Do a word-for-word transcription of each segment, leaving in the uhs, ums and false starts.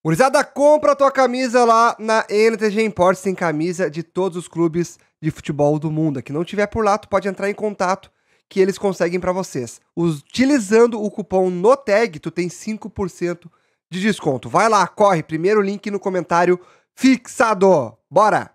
Gurizada, compra a tua camisa lá na N T G Imports, tem camisa de todos os clubes de futebol do mundo. Que não tiver por lá, tu pode entrar em contato que eles conseguem pra vocês. Utilizando o cupom NOTAG, tu tem cinco por cento de desconto. Vai lá, corre, primeiro link no comentário fixado. Bora!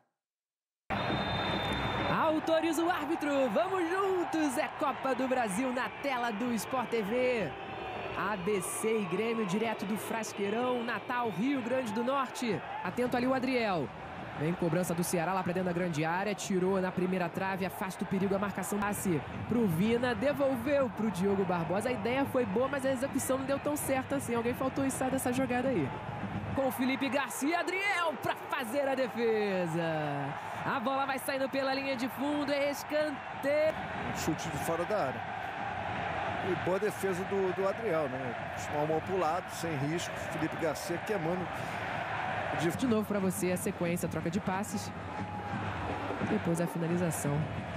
Autoriza o árbitro, vamos juntos, é Copa do Brasil na tela do Sport T V. A B C e Grêmio direto do Frasqueirão, Natal, Rio Grande do Norte. Atento ali o Adriel. Vem cobrança do Ceará lá pra dentro da grande área. Tirou na primeira trave, afasta o perigo, a marcação passe pro Vina. Devolveu pro Diogo Barbosa. A ideia foi boa, mas a execução não deu tão certa assim. Alguém faltou e sai dessa jogada aí. Com o Felipe Garcia, Adriel pra fazer a defesa. A bola vai saindo pela linha de fundo, é escanteio. Chute de fora da área. E boa defesa do, do Adriel, né? Chamou a mão pro lado, sem risco. Felipe Garcia queimando. De, de novo para você a sequência, a troca de passes. Depois a finalização.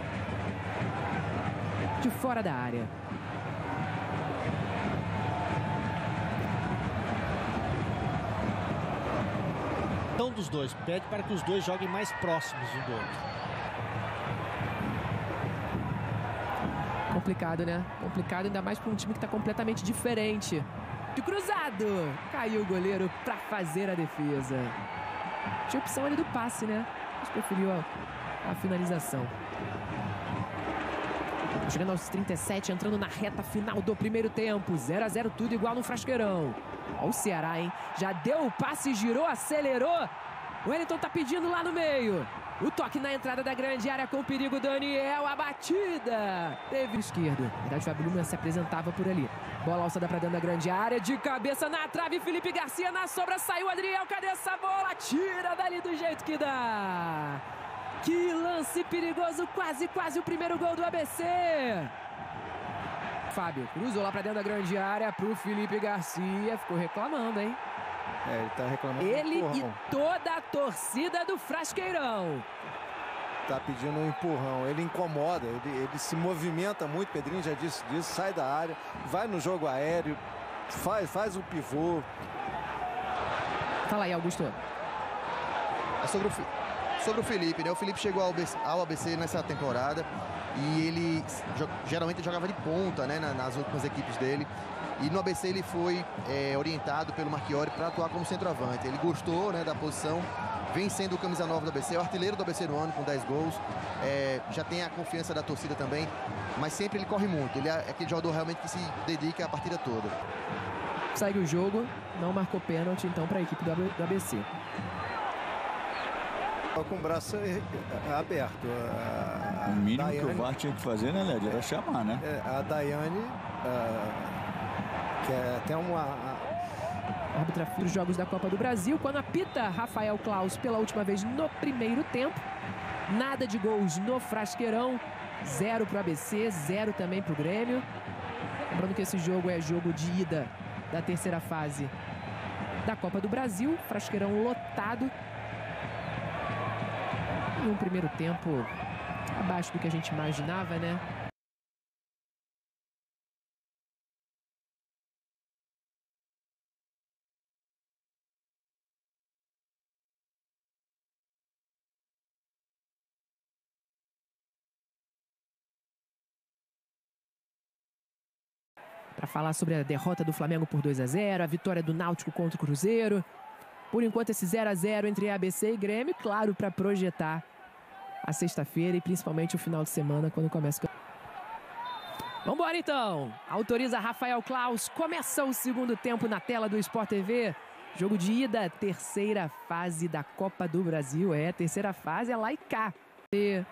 De fora da área. Um dos dois. Pede para que os dois joguem mais próximos um do outro. Complicado, né? Complicado, ainda mais para um time que está completamente diferente. De cruzado! Caiu o goleiro para fazer a defesa. Tinha opção ali do passe, né? Mas preferiu a, a finalização. Chegando aos trinta e sete, entrando na reta final do primeiro tempo. zero a zero, tudo igual no Frasqueirão. Olha o Ceará, hein? Já deu o passe, girou, acelerou. O Wellington tá pedindo lá no meio. O toque na entrada da grande área com o perigo, Daniel, a batida. Teve esquerdo. Na verdade, o Fábio Luma se apresentava por ali. Bola alçada pra dentro da grande área, de cabeça na trave, Felipe Garcia na sobra, saiu Adriel, cadê essa bola? Tira dali do jeito que dá. Que lance perigoso, quase, quase o primeiro gol do A B C. Fábio cruzou lá pra dentro da grande área pro Felipe Garcia, ficou reclamando, hein? É, ele tá reclamando. Ele e toda a torcida do Frasqueirão. Tá pedindo um empurrão, ele incomoda, ele, ele se movimenta muito, Pedrinho já disse disso, sai da área, vai no jogo aéreo, faz, faz o pivô. Fala aí, Augusto. É sobre, o, sobre o Felipe, né? O Felipe chegou ao, ao A B C nessa temporada e ele geralmente jogava de ponta, né? Nas últimas equipes dele. E no A B C ele foi é, orientado pelo Marchiori para atuar como centroavante. Ele gostou, né, da posição, vem sendo o camisa nove do A B C, o artilheiro do A B C no ano com dez gols. É, já tem a confiança da torcida também, mas sempre ele corre muito. Ele é aquele jogador realmente que se dedica a partida toda. Segue o jogo, não marcou pênalti então para a equipe do A B C. Com o braço aberto. A, o mínimo Daiane, que o V A R tinha que fazer, né, Led? Era chamar, né? É, a Daiane... A... que é até uma... A árbitra dos jogos da Copa do Brasil, quando apita Rafael Claus pela última vez no primeiro tempo. Nada de gols no Frasqueirão. Zero para o A B C, zero também para o Grêmio. Lembrando que esse jogo é jogo de ida da terceira fase da Copa do Brasil. Frasqueirão lotado. E um primeiro tempo abaixo do que a gente imaginava, né? Para falar sobre a derrota do Flamengo por dois a zero, a vitória do Náutico contra o Cruzeiro. Por enquanto esse zero a zero entre A B C e Grêmio, claro, para projetar a sexta-feira e principalmente o final de semana quando começa o... Vambora então! Autoriza Rafael Claus, começa o segundo tempo na tela do Sport T V. Jogo de ida, terceira fase da Copa do Brasil. É, terceira fase é lá e cá. E...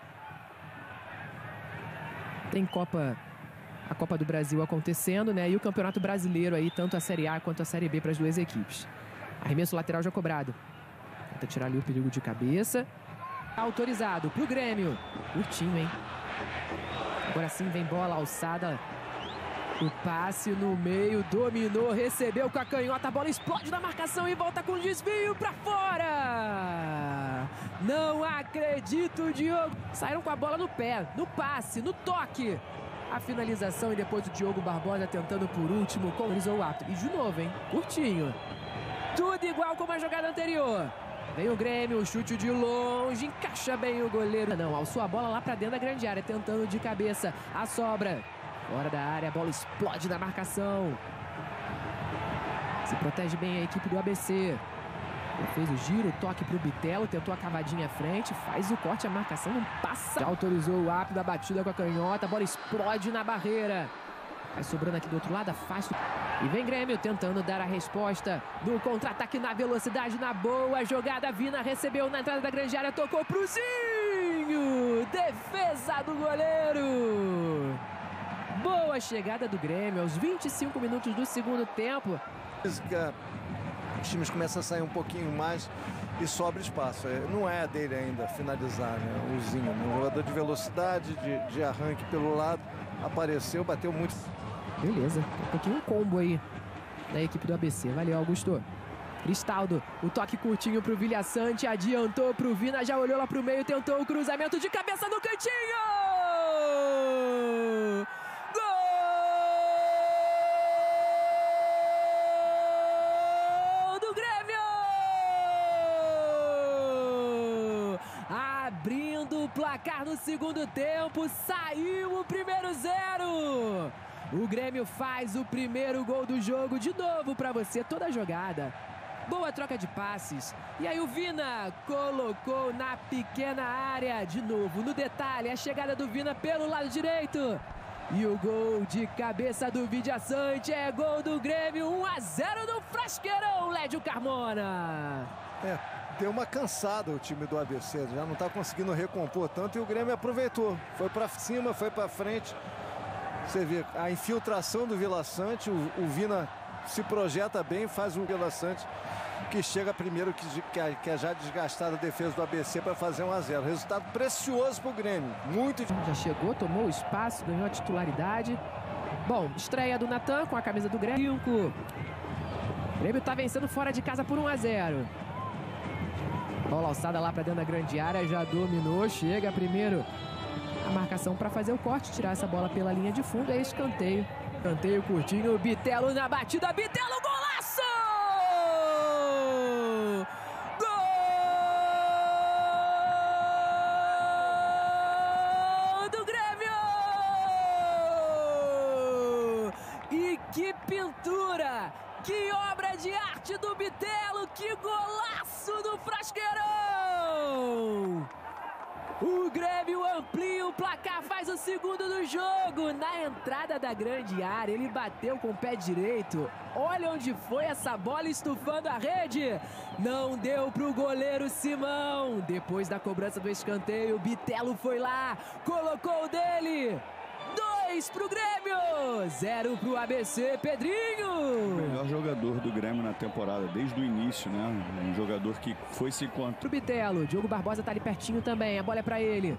Tem Copa... A Copa do Brasil acontecendo, né? E o Campeonato Brasileiro aí, tanto a Série A quanto a Série B para as duas equipes. Arremesso lateral já cobrado. Tenta tirar ali o perigo de cabeça. Autorizado pro Grêmio. Curtinho, hein? Agora sim vem bola alçada. O passe no meio, dominou, recebeu com a canhota. A bola explode na marcação e volta com desvio para fora. Não acredito, Diogo. Saíram com a bola no pé, no passe, no toque. A finalização e depois o Diogo Barbosa tentando por último, finalizou o árbitro. E de novo, hein? Curtinho. Tudo igual como a jogada anterior. Vem o Grêmio, o chute de longe, encaixa bem o goleiro. Não, alçou a bola lá pra dentro da grande área, tentando de cabeça a sobra. Fora da área, a bola explode na marcação. Se protege bem a equipe do A B C. Ele fez o giro, toque pro Bitelo, tentou a cavadinha à frente, faz o corte, a marcação não passa. Já autorizou o ápice da batida com a canhota, a bola explode na barreira. Vai sobrando aqui do outro lado, afasta. E vem Grêmio tentando dar a resposta no contra-ataque na velocidade, na boa jogada. Vina recebeu na entrada da grande área, tocou pro Zinho. Defesa do goleiro. Boa chegada do Grêmio aos vinte e cinco minutos do segundo tempo. Os times começam a sair um pouquinho mais e sobra espaço. Não é dele ainda finalizar, né? O Zinho, um jogador de velocidade, de, de arranque pelo lado, apareceu, bateu muito. Beleza, um pouquinho um combo aí da equipe do A B C. Valeu, Augusto. Cristaldo, o toque curtinho pro Vilhaçante, adiantou pro Vina, já olhou lá pro meio, tentou o cruzamento de cabeça no cantinho! Gol do Grêmio! Abrindo o placar no segundo tempo, saiu o primeiro zero! O Grêmio faz o primeiro gol do jogo, de novo para você, toda a jogada. Boa troca de passes. E aí o Vina colocou na pequena área. De novo, no detalhe, a chegada do Vina pelo lado direito. E o gol de cabeça do Vilhaçante é gol do Grêmio. um a zero no Frasqueirão, Lédio Carmona. É, deu uma cansada o time do A B C. Já não está conseguindo recompor tanto e o Grêmio aproveitou. Foi para cima, foi para frente. Você vê a infiltração do Vilhaçante, o, o Vina se projeta bem, faz o Vilhaçante que chega primeiro que, que, é, que é já desgastada a defesa do A B C para fazer um a zero. Resultado precioso para o Grêmio. Muito. Já chegou, tomou o espaço, ganhou a titularidade. Bom, estreia do Natan com a camisa do Grêmio. O Grêmio está vencendo fora de casa por um a zero. Bola alçada lá para dentro da grande área, já dominou, chega primeiro a marcação para fazer o corte, tirar essa bola pela linha de fundo, é escanteio. Escanteio curtinho, Bitelo na batida, Bitelo, golaço! Gol do Grêmio! E que pintura! Que obra de arte do Bitelo! Que golaço do Frasqueirão! O Grêmio amplia o placar, faz o segundo do jogo. Na entrada da grande área, ele bateu com o pé direito. Olha onde foi essa bola estufando a rede. Não deu pro goleiro Simão. Depois da cobrança do escanteio, Bitelo foi lá, colocou o dele. Dois pro Grêmio, zero pro A B C, Pedrinho. O melhor jogador do Grêmio na temporada, desde o início, né? Um jogador que foi se encontrar. Pro Bitelo, Diogo Barbosa tá ali pertinho também, a bola é pra ele.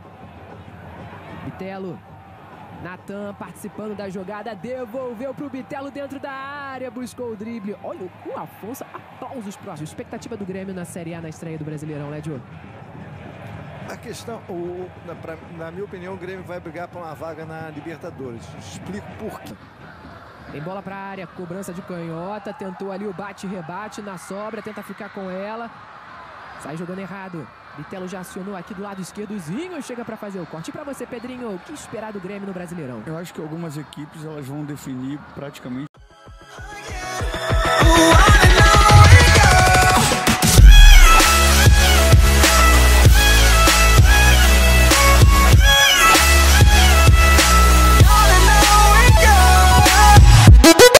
Bitelo, Natan participando da jogada, devolveu pro Bitelo dentro da área, buscou o drible. Olha o Afonso, aplausos próximos. Expectativa do Grêmio na Série A, na estreia do Brasileirão, né, Diogo? A questão, o, na, pra, na minha opinião, o Grêmio vai brigar por uma vaga na Libertadores. Explico por quê. Tem bola pra área, cobrança de canhota, tentou ali o bate-rebate na sobra, tenta ficar com ela. Sai jogando errado. Bitelo já acionou aqui do lado esquerdo, o Zinho chega pra fazer o corte. E pra você, Pedrinho, o que esperar do Grêmio no Brasileirão? Eu acho que algumas equipes elas vão definir praticamente